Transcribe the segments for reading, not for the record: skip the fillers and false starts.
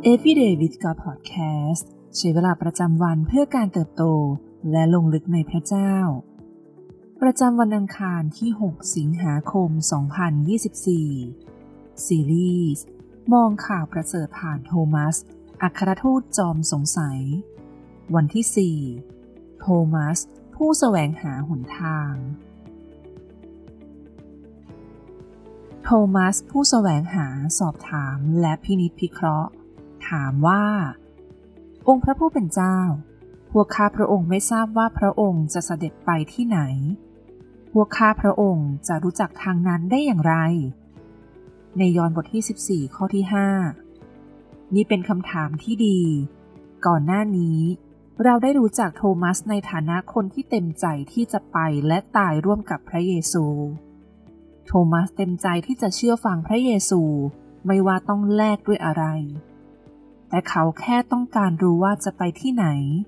Everyday with God Podcast ใช้เวลาประจำวันเพื่อการเติบโตและลงลึกในพระเจ้าประจำวันอังคารที่6สิงหาคม2024ซีรีส์มองข่าวประเสริฐผ่านโทมัสอัครทูตจอมสงสัยวันที่4โทมัสผู้แสวงหาหนทางโทมัสผู้แสวงหาสอบถามและพินิจพิเคราะห์ถามว่าองค์พระผู้เป็นเจ้าพวกข้าพระองค์ไม่ทราบว่าพระองค์จะเสด็จไปที่ไหนพวกข้าพระองค์จะรู้จักทางนั้นได้อย่างไรในยอห์นบทที่14ข้อที่5นี่เป็นคำถามที่ดีก่อนหน้านี้เราได้รู้จักโทมัสในฐานะคนที่เต็มใจที่จะไปและตายร่วมกับพระเยซูโทมัสเต็มใจที่จะเชื่อฟังพระเยซูไม่ว่าต้องแลกด้วยอะไรแต่เขาแค่ต้องการรู้ว่าจะไปที่ไหน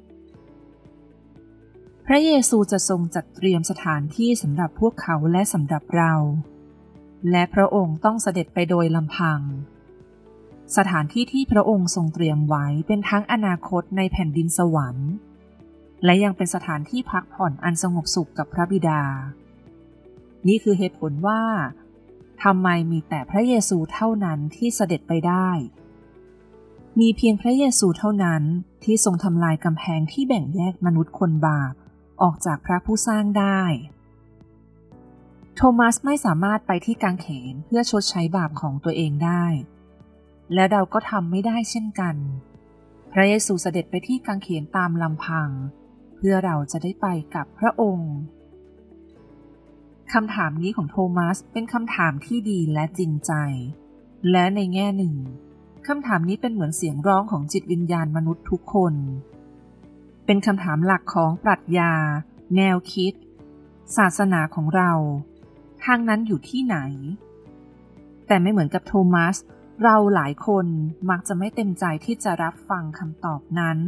พระเยซูจะทรงจัดเตรียมสถานที่สำหรับพวกเขาและสำหรับเราและพระองค์ต้องเสด็จไปโดยลำพังสถานที่ที่พระองค์ทรงเตรียมไว้เป็นทั้งอนาคตในแผ่นดินสวรรค์และยังเป็นสถานที่พักผ่อนอันสงบสุขกับพระบิดานี่คือเหตุผลว่าทำไมมีแต่พระเยซูเท่านั้นที่เสด็จไปได้มีเพียงพระเยซูเท่านั้นที่ทรงทำลายกำแพงที่แบ่งแยกมนุษย์คนบาปออกจากพระผู้สร้างได้โทมัสไม่สามารถไปที่กางเขนเพื่อชดใช้บาปของตัวเองได้และเราก็ทำไม่ได้เช่นกันพระเยซูเสด็จไปที่กางเขนตามลำพังเพื่อเราจะได้ไปกับพระองค์คำถามนี้ของโทมัสเป็นคำถามที่ดีและจริงใจและในแง่หนึ่งคำถามนี้เป็นเหมือนเสียงร้องของจิตวิญญาณมนุษย์ทุกคนเป็นคำถามหลักของปรัชญาแนวคิดศาสนาของเราทางนั้นอยู่ที่ไหนแต่ไม่เหมือนกับโทมัสเราหลายคนมักจะไม่เต็มใจที่จะรับฟังคำตอบนั้น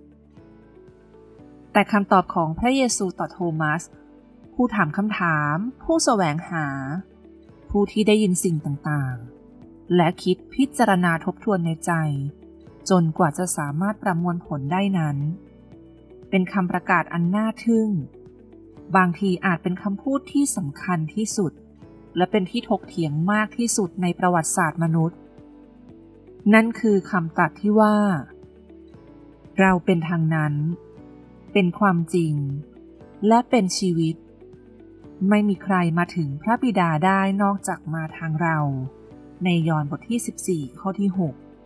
แต่คำตอบของพระเยซูต่อโทมัสผู้ถามคำถามผู้แสวงหาผู้ที่ได้ยินสิ่งต่างๆและคิดพิจารณาทบทวนในใจจนกว่าจะสามารถประมวลผลได้นั้นเป็นคำประกาศอันน่าทึ่งบางทีอาจเป็นคำพูดที่สำคัญที่สุดและเป็นที่ถกเถียงมากที่สุดในประวัติศาสตร์มนุษย์นั่นคือคำตรัสที่ว่าเราเป็นทางนั้นเป็นความจริงและเป็นชีวิตไม่มีใครมาถึงพระบิดาได้นอกจากมาทางเราในยอห์นบทที่14ข้อที่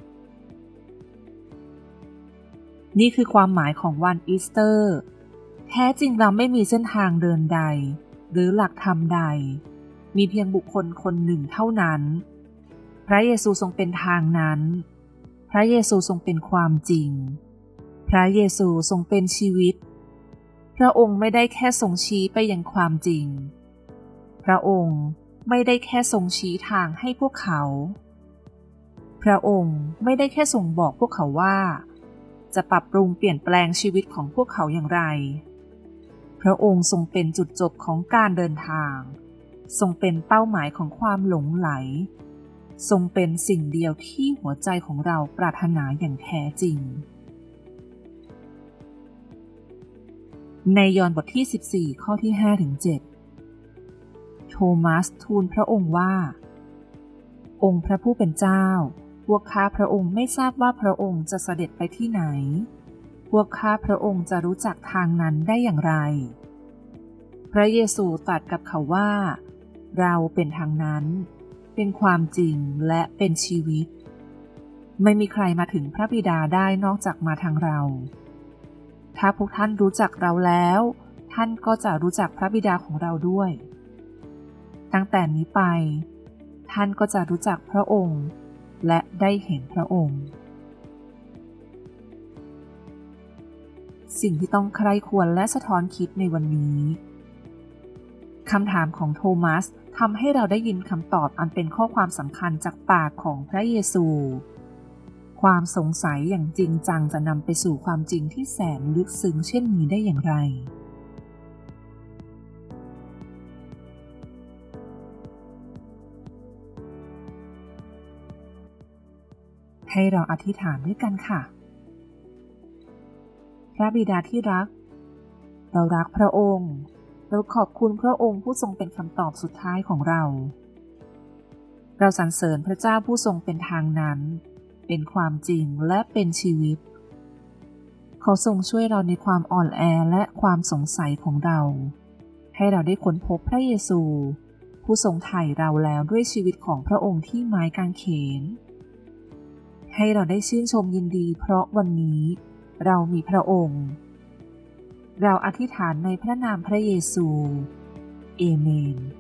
6นี่คือความหมายของวันอีสเตอร์แท้จริงเราไม่มีเส้นทางเดินใดหรือหลักธรรมใดมีเพียงบุคคลคนหนึ่งเท่านั้นพระเยซูทรงเป็นทางนั้นพระเยซูทรงเป็นความจริงพระเยซูทรงเป็นชีวิตพระองค์ไม่ได้แค่ทรงชี้ไปยังความจริงพระองค์ไม่ได้แค่ทรงชี้ทางให้พวกเขาพระองค์ไม่ได้แค่ทรงบอกพวกเขาว่าจะปรับปรุงเปลี่ยนแปลงชีวิตของพวกเขาอย่างไรพระองค์ทรงเป็นจุดจบของการเดินทางทรงเป็นเป้าหมายของความหลงไหลทรงเป็นสิ่งเดียวที่หัวใจของเราปรารถนาอย่างแท้จริงในยอห์นบทที่14ข้อที่5ถึง7โทมัสทูลพระองค์ว่าองค์พระผู้เป็นเจ้าพวกข้าพระองค์ไม่ทราบว่าพระองค์จะเสด็จไปที่ไหนพวกข้าพระองค์จะรู้จักทางนั้นได้อย่างไรพระเยซูตรัสกับเขาว่าเราเป็นทางนั้นเป็นความจริงและเป็นชีวิตไม่มีใครมาถึงพระบิดาได้นอกจากมาทางเราถ้าพวกท่านรู้จักเราแล้วท่านก็จะรู้จักพระบิดาของเราด้วยตั้งแต่นี้ไปท่านก็จะรู้จักพระองค์และได้เห็นพระองค์สิ่งที่ต้องใคร่ควรและสะท้อนคิดในวันนี้คำถามของโทมัสทำให้เราได้ยินคำตอบอันเป็นข้อความสำคัญจากปากของพระเยซูความสงสัยอย่างจริงจังจะนำไปสู่ความจริงที่แสนลึกซึ้งเช่นนี้ได้อย่างไร ถให้เราอธิษฐานด้วยกันค่ะพระบิดาที่รักเรารักพระองค์เราขอบคุณพระองค์ผู้ทรงเป็นคำตอบสุดท้ายของเราสรรเสริญพระเจ้าผู้ทรงเป็นทางนั้นเป็นความจริงและเป็นชีวิตเขาทรงช่วยเราในความอ่อนแอและความสงสัยของเราให้เราได้ค้นพบพระเยซูผู้ทรงไถ่เราแล้วด้วยชีวิตของพระองค์ที่ไม้กางเขนให้เราได้ชื่นชมยินดีเพราะวันนี้เรามีพระองค์เราอธิษฐานในพระนามพระเยซูเอเมน